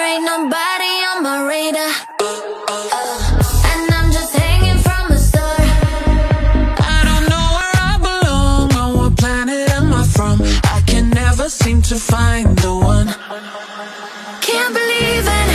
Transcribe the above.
ain't nobody on my radar. And I'm just hanging from a star. I don't know where I belong, on what planet am I from? I can never seem to find the one. Can't believe it.